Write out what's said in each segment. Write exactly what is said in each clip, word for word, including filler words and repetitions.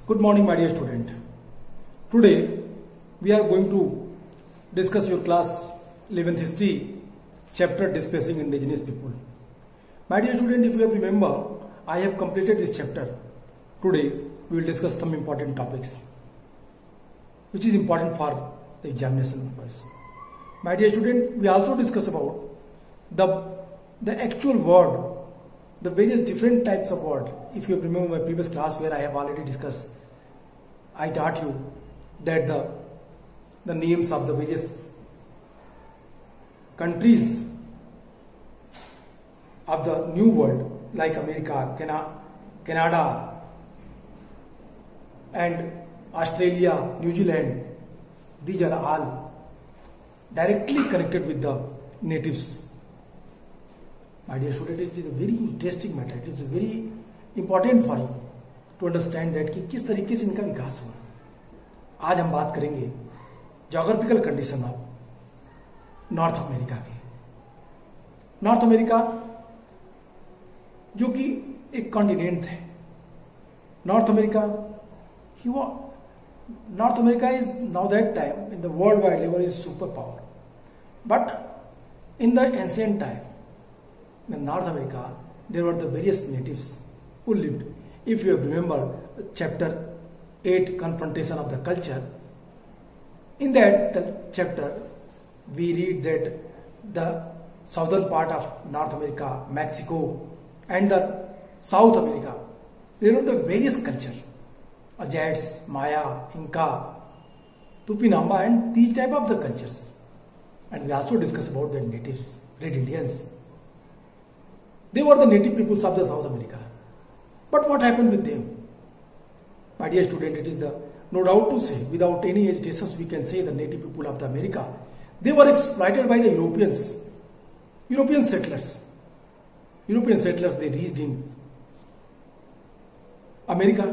Good morning, my dear student. Today we are going to discuss your class eleventh history chapter displacing indigenous people. My dear student, if you have remember, I have completed this chapter. Today we will discuss some important topics which is important for the examination purpose. My dear student, we also discuss about the the actual word, the various different types of word. If you remember my previous class where I have already discussed, I taught you that the the names of the various countries of the new world like America, Cana- Canada and Australia, New Zealand, these are all directly connected with the natives. My dear student, it is a very interesting matter. It is very important for you to understand that कि किस तरीके से इनका विकास हुआ. आज हम बात करेंगे geographical condition of North America के. नॉर्थ अमेरिका जो कि एक कॉन्टिनेंट है. नॉर्थ अमेरिका ही वो North America is now that time in the world wide level is super power, but in the ancient time in North America, there were the various natives who lived. If you remember chapter eight, confrontation of the culture, in that chapter we read that the southern part of North America, Mexico and the South America, there were the various culture, Aztecs, Maya, Inca, Tupinamba and these type of the cultures. And we also discuss about the natives, Red Indians. They were the native peoples of the South America. But what happened with them? My dear student, it is the no doubt to say, without any hesitations, we can say the native people of the America, they were exploited by the Europeans, European settlers. European settlers, they reached in America.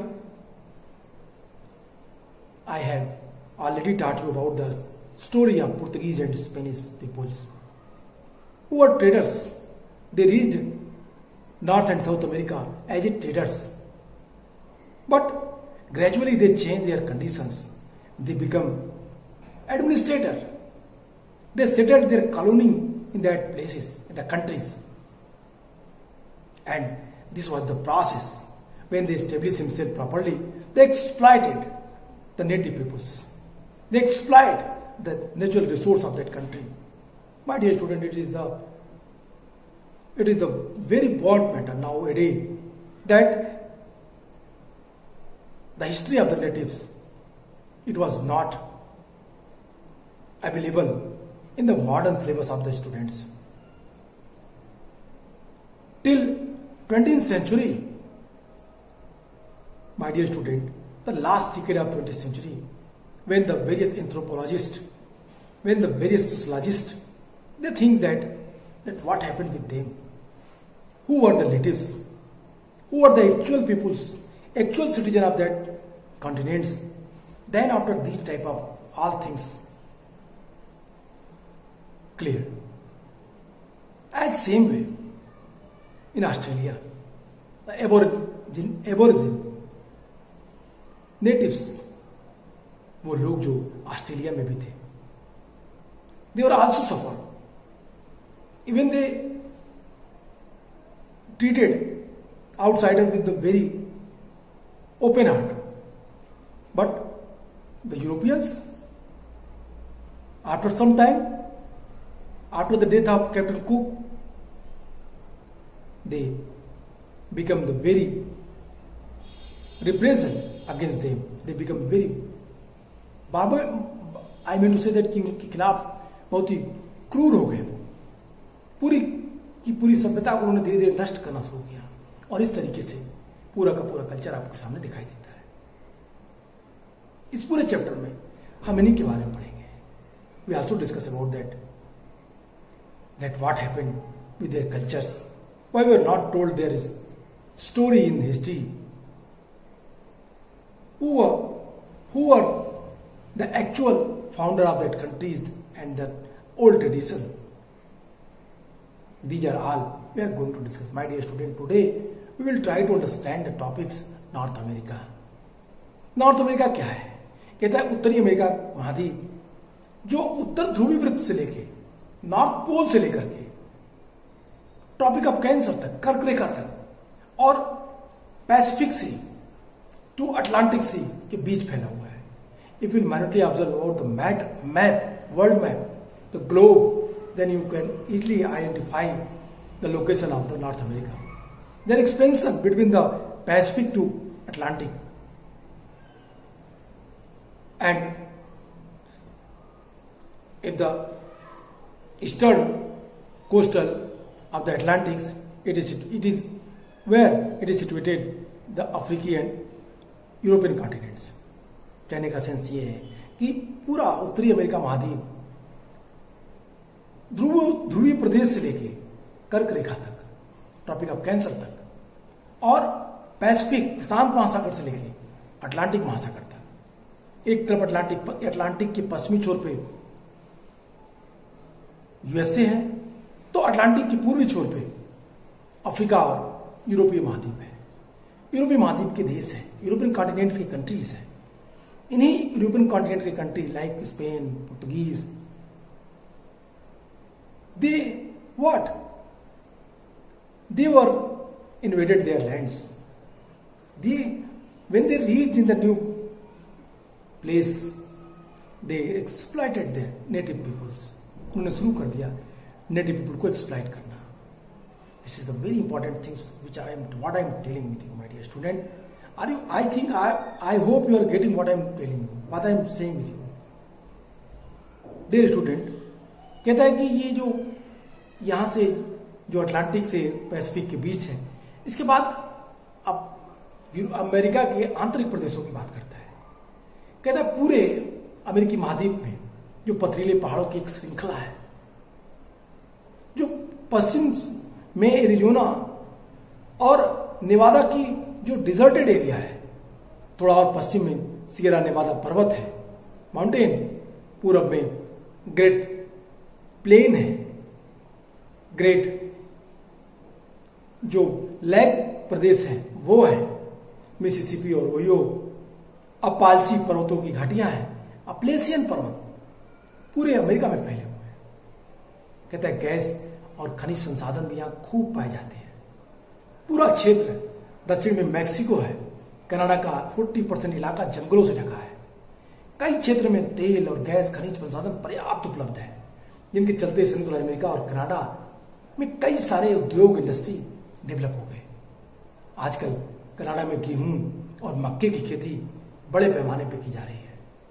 I have already taught you about the story of Portuguese and Spanish peoples who were traders. They reached North and South America as traders, but gradually they change their conditions. They become administrator. They settled their colony in that places, in the countries, and this was the process. When they established themselves properly, they exploited the native peoples. They exploit the natural resource of that country. My dear student, it is the It is the very broad matter nowadays that the history of the natives, it was not available in the modern syllabus of the students. Till twentieth century, my dear student, the last decade of twentieth century, when the various anthropologists, when the various sociologists, they think that, that what happened with them. Who were the natives? Who were the actual peoples, actual citizens of that continents? Then after these type of all things clear. As same way in Australia, the aborigine, aborigine natives, वो लोग जो Australia में भी थे, they were also suffered. Even they treated outsider with the very open heart. But the Europeans, after some time, after the death of Captain Cook, they become the very repression against them. They become very barbar. I mean to say that कि उनके खिलाफ बहुत ही क्रूर हो गए. पूरी कि पूरी सभ्यता को उन्होंने धीरे धीरे नष्ट करना शुरू किया, और इस तरीके से पूरा का पूरा कल्चर आपके सामने दिखाई देता है. इस पूरे चैप्टर में हम इन्हीं के बारे में पढ़ेंगे. We also discuss about that that what happened with their cultures, why we are not told their is story in history, who are who are the actual founder of that countries and the old tradition. These are all we are going to discuss. My dear student, today we will try to understand the topics North America. North America क्या है? कहता है उत्तरी America महाद्वीप जो उत्तर ध्रुवी वृत्त से लेके नॉर्थ पोल से लेकर के ट्रॉपिक ऑफ कैंसर तक, कर्क रेखा तक और Pacific sea to Atlantic sea के बीच फैला हुआ है। If you manually observe over the map map world map the globe then you can easily identify the location of the North America. Then expansion between the Pacific to Atlantic and if the eastern coastal of the Atlantic, it is it is where it is situated the African and European continents. कहने का sense ये है कि पूरा उत्तरी America महाद्वीप ध्रुव ध्रुवीय प्रदेश से लेके कर्क रेखा तक, ट्रॉपिक ऑफ कैंसर तक और पैसिफिक प्रशांत महासागर से लेके अटलांटिक महासागर तक। एक तरफ अटलांटिक अटलांटिक के पश्चिमी छोर पे यूएसए है, तो अटलांटिक के पूर्वी छोर पे अफ्रीका और यूरोपीय महाद्वीप है। यूरोपीय महाद्वीप के देश है, यूरोपियन कॉन्टिनेंट्स के कंट्रीज है। इन्हीं यूरोपियन कॉन्टिनेंट्स के country like Spain, Portuguese, they what they were invaded their lands. They when they reached in the new place they exploited the native peoples. उन्होंने शुरू कर दिया नेटिव पीपल को exploit करना। This is the very important things which I am what I am telling with you my dear student. Are you I think I I hope you are getting what I am telling you, what I am saying with you dear student. कहता है कि ये जो यहां से जो Atlantic से Pacific के बीच है, इसके बाद अब अमेरिका के आंतरिक प्रदेशों की बात करता है। कहता है पूरे अमेरिकी महाद्वीप में जो पथरीले पहाड़ों की एक श्रृंखला है, जो पश्चिम में एरिजोना और नेवादा की जो डिजर्टेड एरिया है, थोड़ा और पश्चिम में सियरा नेवादा पर्वत है, माउंटेन, पूरब में ग्रेट प्लेन है, ग्रेट जो लेक प्रदेश है वो है, मिसिसिपी और ओयो, अपाल्ची पर्वतों की घाटियां हैं, अपलेशियन पर्वत पूरे अमेरिका में फैले हुए हैं। कहता है गैस और खनिज संसाधन भी यहां खूब पाए जाते हैं। पूरा क्षेत्र दक्षिण में मैक्सिको है, कनाडा का चालीस परसेंट इलाका जंगलों से ढका है। कई क्षेत्र में तेल और गैस खनिज संसाधन पर्याप्त उपलब्ध है, जिनके चलते संयुक्त राज्य अमेरिका और कनाडा में कई सारे उद्योग इंडस्ट्री डेवलप हो गए। आजकल कनाडा में गेहूं और मक्के की खेती बड़े पैमाने पर की जा रही है।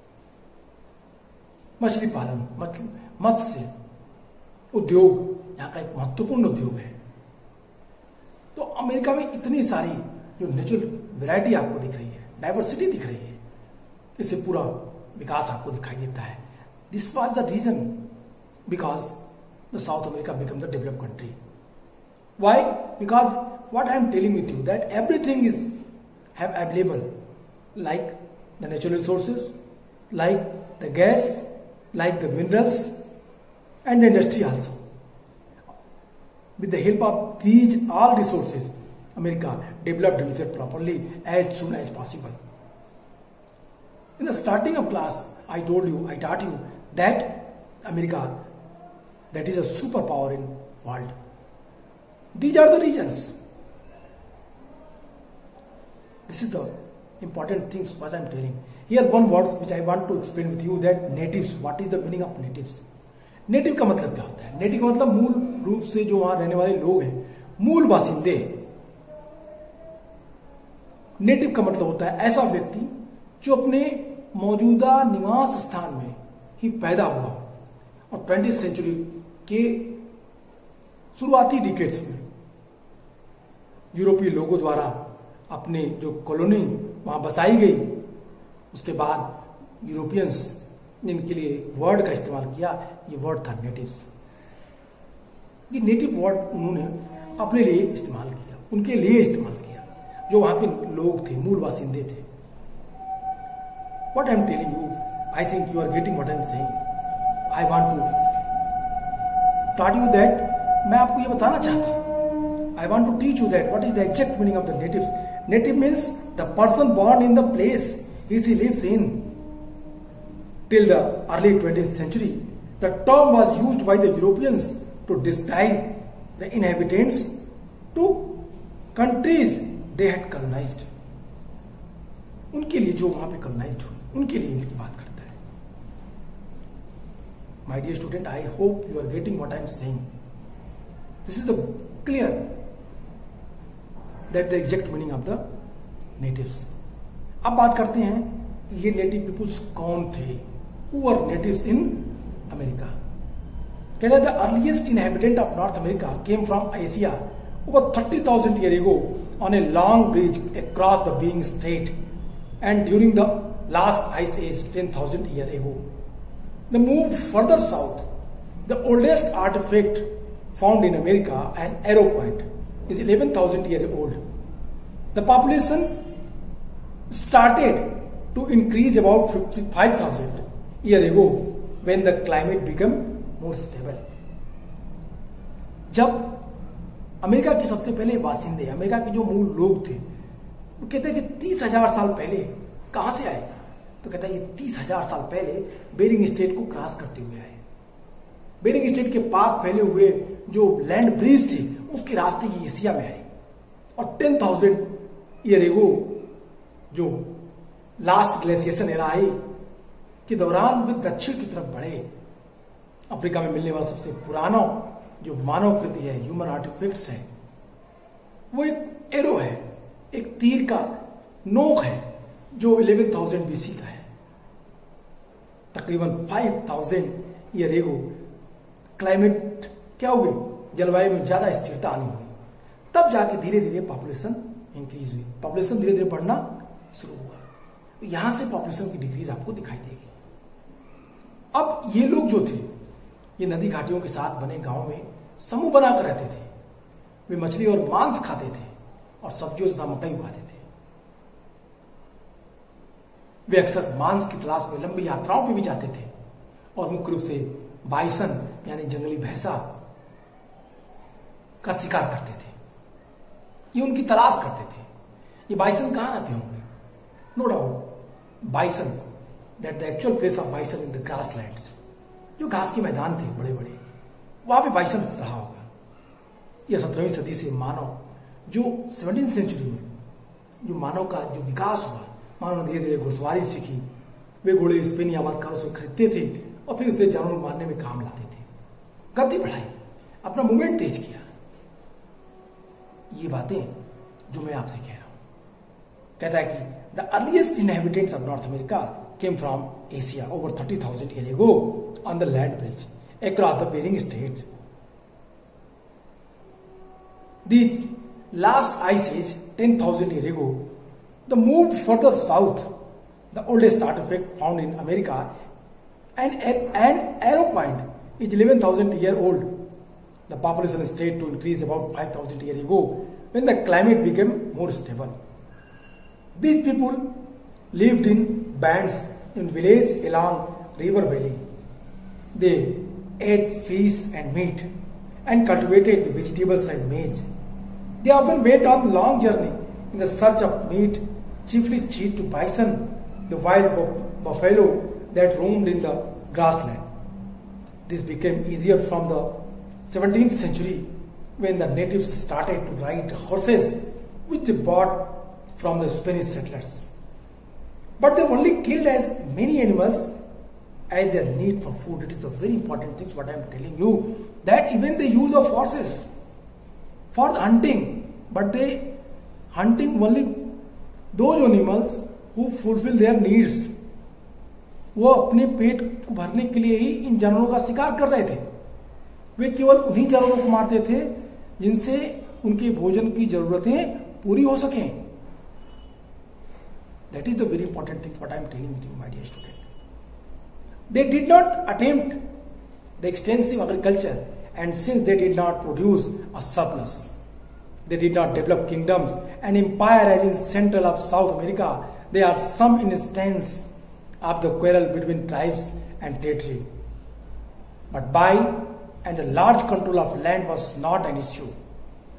मछली पालन, मत्स्य उद्योग यहाँ का एक महत्वपूर्ण उद्योग है। तो अमेरिका में इतनी सारी जो नेचुरल वैरायटी आपको दिख रही है, डाइवर्सिटी दिख रही है, इससे पूरा विकास आपको दिखाई देता है। This was the region because the South America become the developed country. Why? Because what I am telling with you that everything is have available, like the natural resources, like the gas, like the minerals and the industry also. With the help of these all resources, America developed himself properly as soon as possible. In the starting of class, I told you, I taught you that America, that is a superpower in world. These are the reasons. This is the important things what I am telling. Here one word which I want to explain with you, that natives. What is the meaning of natives? Native का मतलब क्या होता है? Native का मतलब मूल रूप से जो वहां रहने वाले लोग हैं, मूल बासिंदे। नेटिव का मतलब होता है ऐसा व्यक्ति जो अपने मौजूदा निवास स्थान में ही पैदा हुआ और ट्वेंटी सेंचुरी के शुरुआती डिकेड्स में यूरोपीय लोगों द्वारा अपने जो कॉलोनी वहां बसाई गई, उसके बाद यूरोपियंस ने इनके लिए वर्ड का इस्तेमाल किया। ये वर्ड था नेटिव्स। ये नेटिव वर्ड उन्होंने अपने लिए इस्तेमाल किया, उनके लिए इस्तेमाल किया, जो वहां के लोग थे, मूल बासिंदे थे। What I am telling you, I think you are getting what I am saying. I want to taught you that, मैं आपको ये बताना चाहता हूं। I want to teach you that what is the exact meaning of the natives. Native means the person born in the place he lives in. Till the early twentieth century, the term was used by the Europeans to describe the inhabitants to countries they had colonized. उनके लिए जो वहां पे colonized हुए, उनके लिए इनकी बात करता है. My dear student, I hope you are getting what I am saying. This is the clear that the exact meaning of the natives. अब बात करते हैं कि ये नेटिव पीपुल्स कौन थे. Who were natives in America? कहते हैं the earliest inhabitant of North America came from Asia over thirty thousand years ago on a long bridge across the Bering Strait, and during the last ice age ten thousand years ago. They moved further south. The oldest artifact found in America, an arrow point, is eleven thousand years old. The population started to increase about fifty-five thousand years ago when the climate became more stable. जब America के सबसे पहले बासिंदे, America के जो मूल लोग थे, वो कहते हैं कि तीस हजार साल पहले कहां से आए. तो कहता है ये तीस हजार साल पहले बेरिंग स्टेट को क्रॉस करते हुए आए. बेरिंग स्टेट के पार फैले हुए जो लैंड ब्रिज थे उसके रास्ते ये एशिया में आए. और टेन थाउजेंड ईयर एगो जो लास्ट ग्लेशिएशन एरा आई के दौरान वे दक्षिण की तरफ बढ़े. अफ्रीका में मिलने वाला सबसे पुराना जो मानव कृति है, ह्यूमन आर्टिफैक्ट्स है, वो एक एरो है, एक तीर का नोक है जो ग्यारह हज़ार बीसी का है. तकरीबन पाँच हज़ार ईयर एगो क्लाइमेट क्या हुई, जलवायु में ज्यादा स्थिरता आनी हुई. तब जाके धीरे धीरे पॉपुलेशन इंक्रीज हुई, पॉपुलेशन धीरे धीरे बढ़ना शुरू हुआ. यहां से पॉपुलेशन की डिक्रीज आपको दिखाई देगी. अब ये लोग जो थे, ये नदी घाटियों के साथ बने गांव में समूह बनाकर रहते थे. वे मछली और मांस खाते थे और सब्जियों तथा मकई उगाते थे. वे अक्सर मांस की तलाश में लंबी यात्राओं पर भी जाते थे और मुख्य रूप से बाइसन यानी जंगली भैंसा का शिकार करते थे. ये उनकी तलाश करते थे. ये बाइसन कहां रहते होंगे? No doubt bison, that the actual place of bison in the grass lands, जो घास के मैदान थे बड़े बड़े, वहां पे बाइसन रहा होगा. यह सत्रहवीं सदी से मानव जो सेवनटीन सेंचुरी में जो मानव का जो विकास हुआ, मानव ने धीरे धीरे घुड़सवारी सीखी. वे घोड़े स्पेनी आबादकारों से खरीदते थे और फिर उसे जानवर मारने में काम लाते थे. गति बढ़ाई, अपना मूवमेंट तेज किया. ये बातें जो मैं आपसे कह रहा हूं. कहता है कि the earliest inhabitants of North America came from Asia over thirty thousand year ago on the land bridge across the Bering states. The last ice age ten thousand year ago the moved further south. The oldest artifact found in America, an, an arrow point, is eleven thousand year old. The population started to increase about five thousand years ago when the climate became more stable. These people lived in bands in villages along river valley. They ate fish and meat and cultivated the vegetables and maize. They often went on long journey in the search of meat, chiefly cheat to bison, the wild buffalo that roamed in the grassland. This became easier from the seventeenth century when the natives started to ride horses which they bought from the Spanish settlers. But they only killed as many animals as their need for food. It is a very important thing what I am telling you, that even the use of horses for hunting, but they hunting only those animals who fulfill their needs. वो अपने पेट को भरने के लिए ही इन जानवरों का शिकार कर रहे थे. वे केवल उन्हीं जानवरों को मारते थे जिनसे उनके भोजन की जरूरतें पूरी हो सकें. That is the very important thing what I am telling with you, my dear student. They did not attempt the extensive agriculture, and since they did not produce a surplus, they did not develop kingdoms and empire as in Central of South America. There are some instances of the quarrel between tribes and territory. But buying and the large control of land was not an issue.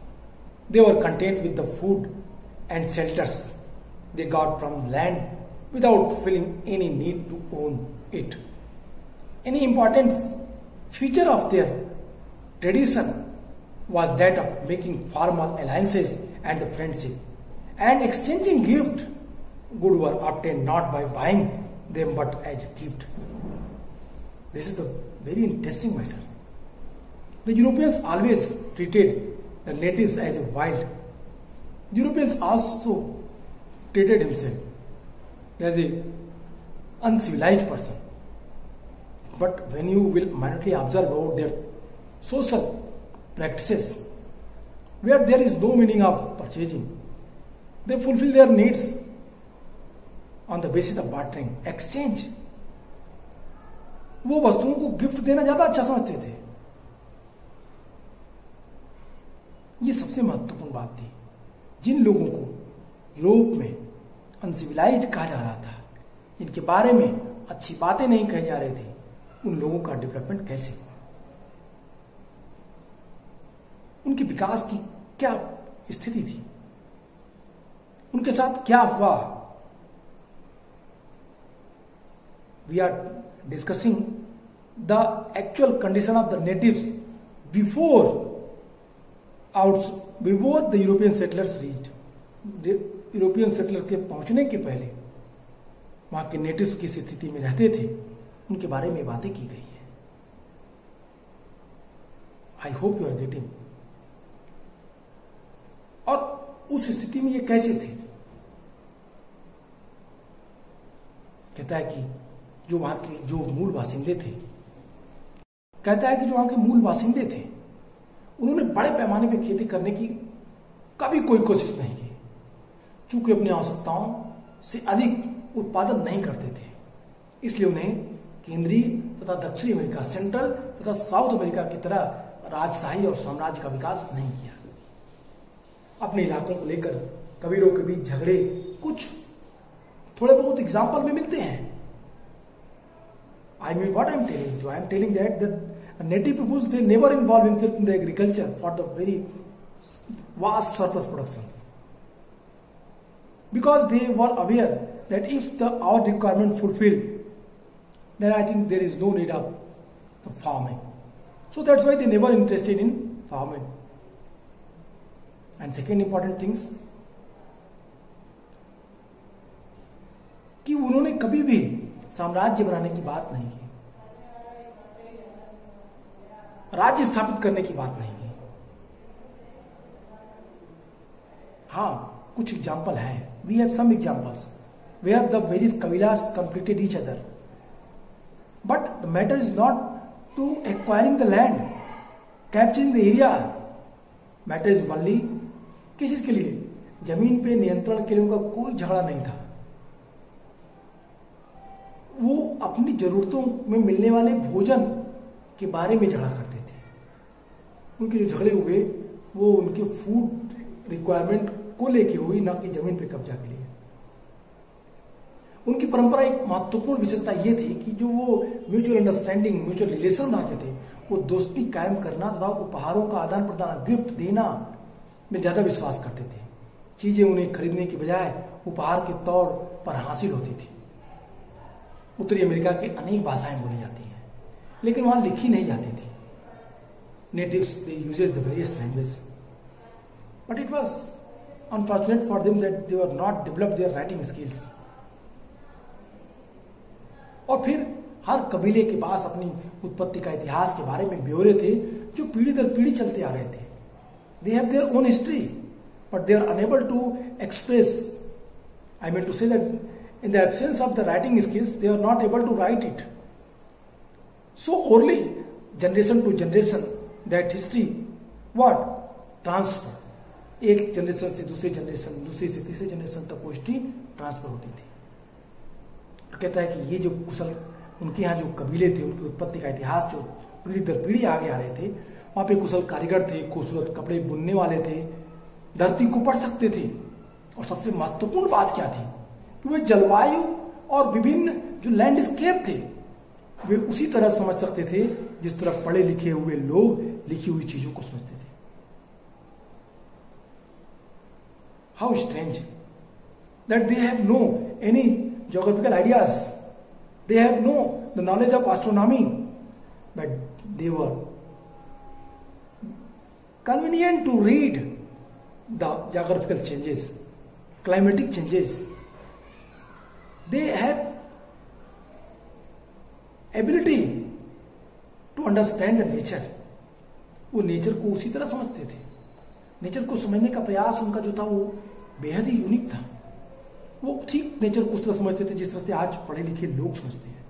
They were content with the food and shelters they got from land without feeling any need to own it. Any important feature of their tradition was that of making formal alliances and the friendship and exchanging gift. Good were obtained not by buying them but as gift. This is the very interesting matter. The Europeans always treated the natives as a wild. Europeans also treated himself as a uncivilized person. But when you will minutely observe about their social practices, where there is no meaning of purchasing, they fulfill their needs on the basis of bartering, exchange. वो वस्तुओं को gift देना ज्यादा अच्छा समझते थे. ये सबसे महत्वपूर्ण बात थी. जिन लोगों को यूरोप में अनसिविलाइज्ड कहा जा रहा था, जिनके बारे में अच्छी बातें नहीं कही जा रही थी, उन लोगों का डेवलपमेंट कैसे हुआ, उनके विकास की क्या स्थिति थी, उनके साथ क्या हुआ. We are discussing the actual condition of the natives before out before the European settlers reached. European settler के पहुंचने के पहले वहां के नेटिव्स किस स्थिति में रहते थे, उनके बारे में बातें की गई है. I hope you are getting. और उस स्थिति में ये कैसे थे. कहता है कि जो वहां के जो मूल बासिंदे थे, कहता है कि जो वहां के मूल बासिंदे थे, उन्होंने बड़े पैमाने पे खेती करने की कभी कोई कोशिश नहीं की, चूंकि अपनी आवश्यकताओं से अधिक उत्पादन नहीं करते थे. इसलिए उन्हें केंद्रीय तथा दक्षिणी अमेरिका, सेंट्रल तथा साउथ अमेरिका की तरह राजशाही और साम्राज्य का विकास नहीं किया. अपने इलाकों को लेकर कबीलों के बीच झगड़े कुछ थोड़े बहुत एग्जाम्पल में मिलते हैं. I mean, what I am telling you, I am telling that the native peoples, they never involve themselves in the agriculture for the very vast surplus production, because they were aware that if the our requirement fulfilled, then I think there is no need of the farming. So that's why they never interested in farming. And second important things, कि उन्होंने कभी भी साम्राज्य बनाने की बात नहीं की, राज्य स्थापित करने की बात नहीं की. हाँ, कुछ एग्जाम्पल है. We have some examples where the various कबीलास completed each other, but the matter is not to acquiring the land, capturing the area. Matter is only किस चीज के लिए, जमीन पे नियंत्रण के लिए उनका कोई झगड़ा नहीं था. वो अपनी जरूरतों में मिलने वाले भोजन के बारे में झगड़ा करते थे. उनके जो झगड़े हुए वो उनके फूड रिक्वायरमेंट को लेके हुई, न कि जमीन पे कब्जा के लिए. उनकी परंपरा एक महत्वपूर्ण विशेषता ये थी कि जो वो म्यूचुअल अंडरस्टैंडिंग, म्यूचुअल रिलेशन बनाते थे, वो दोस्ती कायम करना तथा उपहारों का आदान प्रदान, गिफ्ट देना में ज्यादा विश्वास करते थे. चीजें उन्हें खरीदने की बजाय उपहार के तौर पर हासिल होती थी. उत्तरी अमेरिका के अनेक भाषाएं बोली जाती हैं, लेकिन वहां लिखी नहीं जाती थी. Natives they uses the various language, but it was unfortunate for them that they were not develop their writing skills. और फिर हर कबीले के पास अपनी उत्पत्ति का इतिहास के बारे में ब्यौरे थे जो पीढ़ी दर पीढ़ी चलते आ रहे थे. They have their own history, but they are unable to express. I mean to say that in the absence of the writing skills, they are not able to write it. So only generation to generation that history what transfer, एक generation से दूसरे generation, दूसरी से तीसरे generation तक वो history transfer होती थी. कहता है कि ये जो कुशल उनके यहाँ जो कबीले थे, उनकी उत्पत्ति का इतिहास जो पीढ़ी दर पीढ़ी आगे आ रहे थे, वहां पे कुशल कारीगर थे, खूबसूरत कपड़े बुनने वाले थे, धरती को पढ़ सकते थे. और सबसे महत्वपूर्ण बात क्या थी कि वे जलवायु और विभिन्न जो लैंडस्केप थे वे उसी तरह समझ सकते थे जिस तरह पढ़े लिखे हुए लोग लिखी हुई चीजों को समझते थे. How strange that they have no any geographical ideas. They have no the knowledge of astronomy, but they were convenient to read the geographical changes, climatic changes. They have ability to understand the nature. वो nature को उसी तरह समझते थे. Nature को समझने का प्रयास उनका जो था वो बेहद ही यूनिक था. वो ठीक नेचर को उस तरह समझते थे जिस तरह से आज पढ़े लिखे लोग समझते हैं.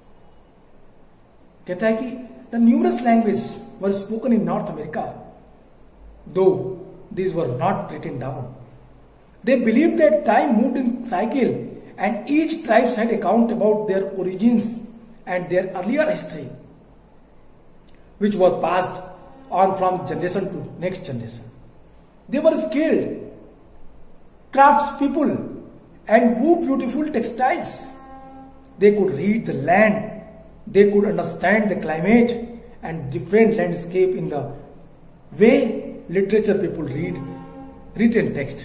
कहता है कि the numerous language were spoken in North America, though these were not written down. They believed that time moved in cycle and each tribe had account about their origins and their earlier history, which were passed on from generation to next generation. They were skilled craftspeople and wove beautiful textiles. They could read the land, they could understand the climate and different landscape in the way literature people read written text.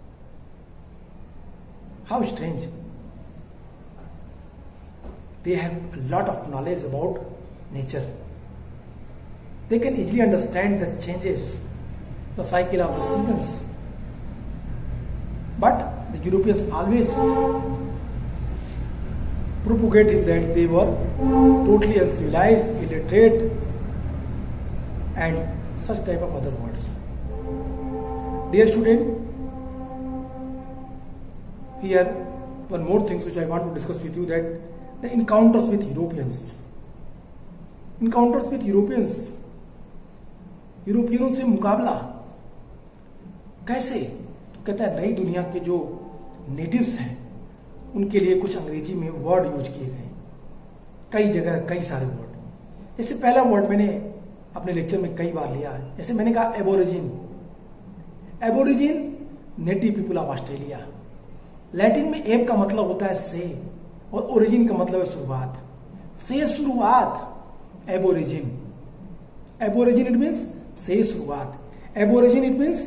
How strange. They have a lot of knowledge about nature. They can easily understand the changes, the cycle of the seasons. But the Europeans always propagated that they were totally uncivilized, illiterate, and such type of other words. Dear student, here one more thing which I want to discuss with you, that the encounters with Europeans. Encounters with Europeans. यूरोपियनों से मुकाबला कैसे? तो कहता है नई दुनिया के जो नेटिव्स हैं उनके लिए कुछ अंग्रेजी में वर्ड यूज किए गए, कई जगह कई सारे वर्ड. जैसे पहला वर्ड मैंने अपने लेक्चर में कई बार लिया है, जैसे मैंने कहा aborigine. Aborigine native people of Australia. Latin में एब का मतलब होता है से और ओरिजिन का मतलब है शुरुआत. से शुरुआत एबोरिजिन. एबोरिजिन इट मीन्स से शुरुआत. Aborigine it means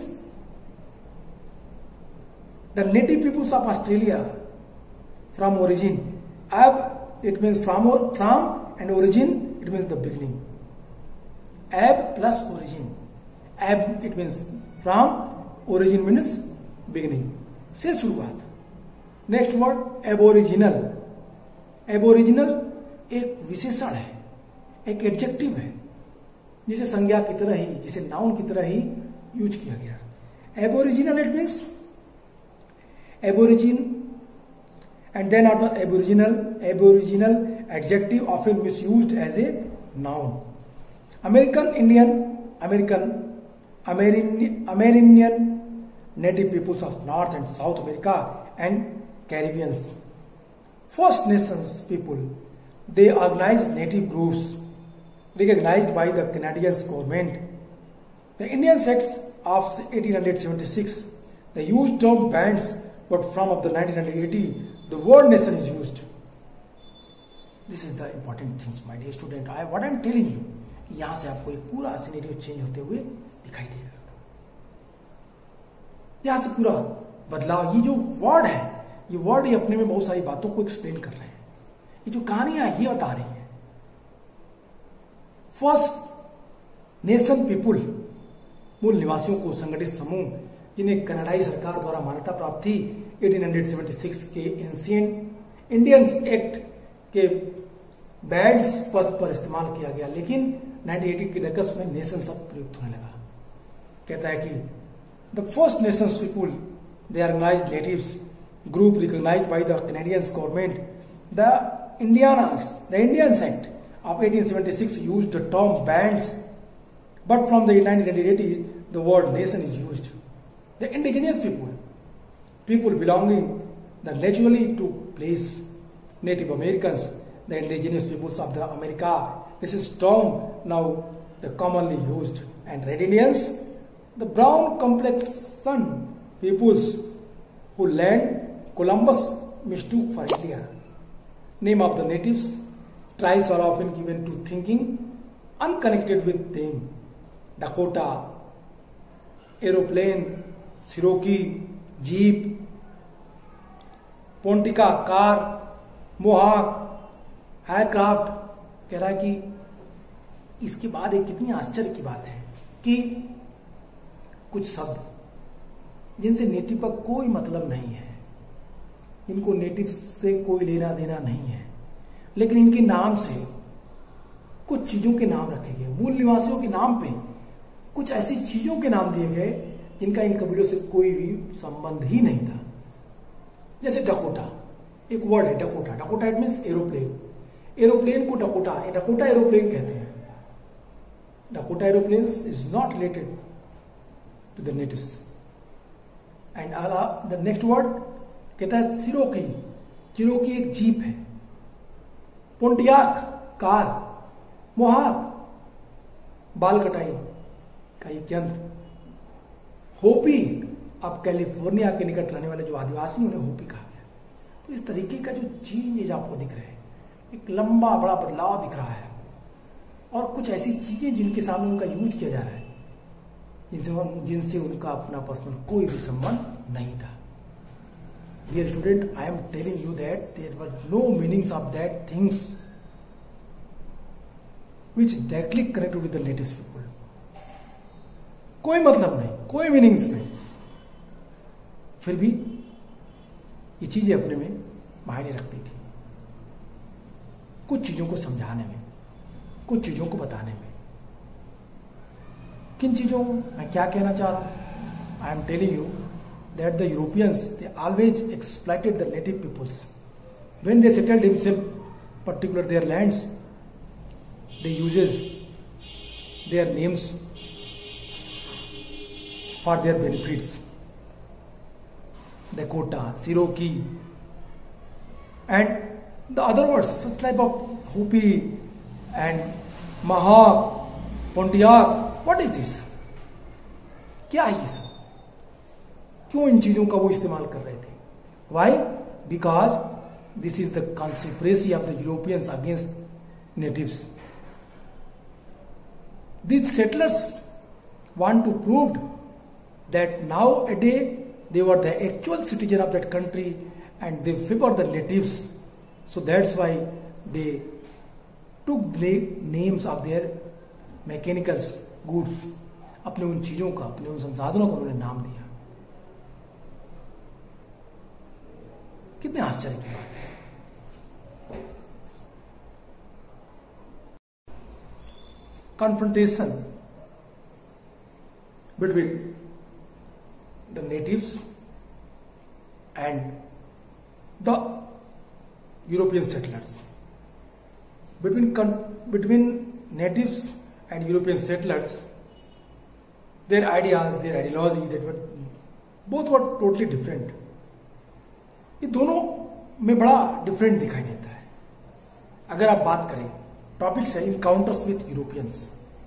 the native peoples of Australia from origin. Ab it means from from and origin it means the beginning. Ab plus origin. Ab it means from, origin means beginning, से शुरुआत. Next word aboriginal. Aboriginal एक विशेषण है, एक adjective है, जिसे संज्ञा की तरह ही, जिसे नाउन की तरह ही यूज किया गया. Aboriginal it means aborigine and then after aboriginal. Aboriginal adjective often misused as a noun. American Indian, American Amerindian native peoples of North and South America and Caribbeans. First nations people, they organized native groups recognized by the Canadian government. The Indian sects of eighteen seventy-six, the used term bands, but from of the nineteen eighty, the word nation is used. This is the important things, my dear student. I what I am telling you, यहाँ से आपको एक पूरा scenario change होते हुए दिखाई देगा. यहाँ से पूरा बदलाव. ये जो वर्ड है, ये वर्ड ये अपने में बहुत सारी बातों को एक्सप्लेन कर रहे हैं. ये जो कहानियां ये बता रही हैं. फर्स्ट नेशन पीपुल, मूल निवासियों को संगठित समूह जिन्हें कनाडाई सरकार द्वारा मान्यता प्राप्त थी अठारह सौ छिहत्तर के एंशिएंट इंडियंस एक्ट के बैंड्स पद पर इस्तेमाल किया गया, लेकिन उन्नीस सौ अस्सी के दशक में नेशन शब्द प्रयुक्त होने लगा. कहता है कि the first nation people, they organized natives group recognized by the Canadian government. The Indianas, the Indians Act of eighteen seventy-six used the term bands, but from the nineteen eighty, the word nation is used. The indigenous people, people belonging the naturally to place, Native Americans, the indigenous peoples of the America. This is term now the commonly used. And Red Indians, the brown complexion peoples who land Columbus mistook for India. Name of the natives, tribes are often given to thinking unconnected with them. Dakota, aeroplane, Cherokee, Jeep, Pontiac car, Mohawk aircraft. कह रहा है कि इसके बाद एक कितनी आश्चर्य की बात है कि कुछ शब्द जिनसे नेटिव का कोई मतलब नहीं है, इनको नेटिव से कोई लेना देना नहीं है, लेकिन इनके नाम से कुछ चीजों के नाम रखे गए, मूल निवासियों के नाम पे कुछ ऐसी चीजों के नाम दिए गए जिनका इन कबीलों से कोई भी संबंध ही नहीं था। जैसे डकोटा, एक वर्ड है Dakota. Dakota it means aeroplane. Aeroplane को डकोटा डकोटा एरोप्लेन कहते हैं। Dakota aeroplanes is not related to the natives. And the next word कहता है चिरोकी। चिरोकी एक जीप है। पोंटियाक कार, मोहाक बाल कटाई का एक यंत्र, होपी अब कैलिफोर्निया के निकट रहने वाले जो आदिवासी उन्हें होपी कहा गया। तो इस तरीके का जो चेंज आपको दिख रहा है, एक लंबा बड़ा बदलाव दिख रहा है, और कुछ ऐसी चीजें जिनके सामने उनका यूज किया जा रहा है जिनसे जिनसे उनका अपना पर्सनल कोई भी संबंध नहीं था। Dear student, I am telling you that there were no meanings of that things which directly connected with the native people. कोई मतलब नहीं, कोई मीनिंग्स नहीं, फिर भी ये चीजें अपने में मायने रखती थी, कुछ चीजों को समझाने में, कुछ चीजों को बताने में। किन चीजों, मैं क्या कहना चाह रहा हूं? I am telling you that the Europeans they always exploited the native peoples when they settled himself particular their lands. They uses their names for their benefits. Dakota, Cherokee, and the other words, such type of Hopi and Mohawk, Pontiac. What is this? क्या है ये सब? क्यों इन चीजों का वो इस्तेमाल कर रहे थे? Why? Because this is the conspiracy of the Europeans against natives. These settlers want to prove that nowadays they were the actual citizen of that country and they favor the natives. So that's why they took the names of their mechanical goods. अपने उन चीजों का, अपने उन संसाधनों का उन्होंने नाम दिया। कितने आश्चर्य की बात है। Confrontation between the natives and the European settlers. Between between natives and European settlers, their ideas, their ideology, that were both were totally different. ये दोनों में बड़ा डिफरेंट दिखाई देता है। अगर आप बात करें, टॉपिक्स है encounters with Europeans.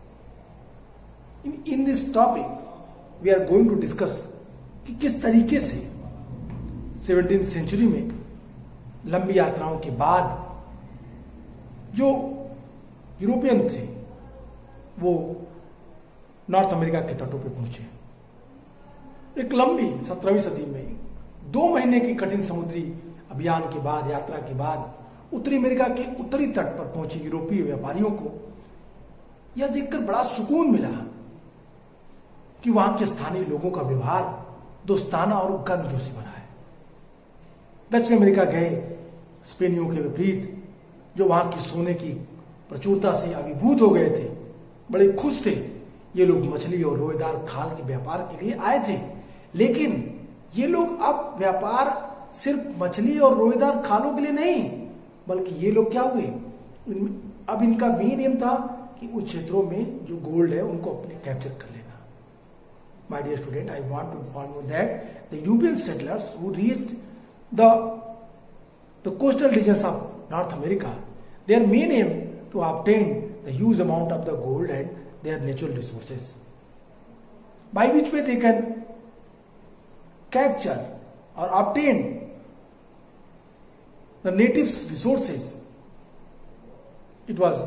In in this topic we are going to discuss कि किस तरीके से सेवनटीन सेंचुरी में लंबी यात्राओं के बाद जो यूरोपियन थे वो नॉर्थ अमेरिका के तटों पे पहुंचे। एक लंबी सत्रहवीं सदी में दो महीने की कठिन समुद्री अभियान के बाद, यात्रा के बाद उत्तरी अमेरिका के उत्तरी तट पर पहुंचे यूरोपीय व्यापारियों को यह देखकर बड़ा सुकून मिला कि वहां के स्थानीय लोगों का व्यवहार दोस्ताना और गर्मजोशी भरा है। दक्षिण अमेरिका गए स्पेनियों के विपरीत, जो वहां की सोने की प्रचुरता से अभिभूत हो गए थे, बड़े खुश थे। ये लोग मछली और रोएदार खाल के व्यापार के लिए आए थे, लेकिन ये लोग अब व्यापार सिर्फ मछली और रोएदार खालों के लिए नहीं, बल्कि ये लोग क्या हुए, अब इनका मेन एम था कि उन क्षेत्रों में जो गोल्ड है उनको अपने कैप्चर कर लेना। My dear student, I want to inform you that the European settlers who reached the the coastal regions of North America, their main aim to obtain the huge amount of the gold and their natural resources, by which way they can capture और obtain the natives resources. It was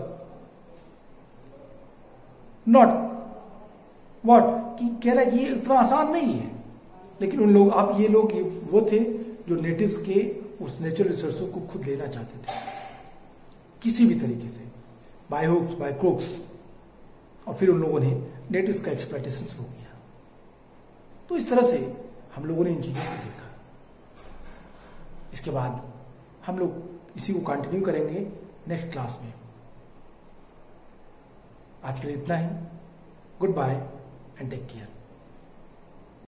not what कि कह रहा है ये इतना आसान नहीं है, लेकिन उन लोग अब ये लोग वो थे जो नेटिव्स के उस नेचुरल रिसोर्सों को खुद लेना चाहते थे किसी भी तरीके से, बाय हुक्स बाय क्रोक्स, और फिर उन लोगों ने नेटिव्स का एक्सप्लॉयटेशन शुरू किया। तो इस तरह से हम लोगों ने इन चीजों को देखा। इसके बाद हम लोग इसी को कंटिन्यू करेंगे नेक्स्ट क्लास में। आज के लिए इतना ही। Goodbye and take care.